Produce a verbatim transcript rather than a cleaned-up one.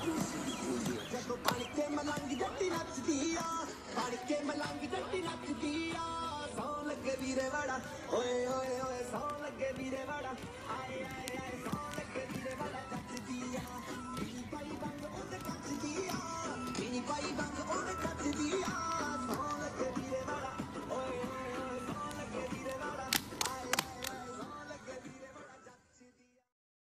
ਜਦੋਂ ਬਣ ਕੇ ਮਲੰਗ ਜੱਟੀ ਨੱਚਦੀ ਆ, ਬਣ ਕੇ ਮਲੰਗ ਜੱਟੀ ਨੱਚਦੀ ਆ, ਸੌ ਲੱਗੇ ਵੀਰੇ ਵਾੜਾ ਓਏ ਓਏ ਓਏ, ਸੌ ਲੱਗੇ ਵੀਰੇ ਵਾੜਾ ਆਏ ਆਏ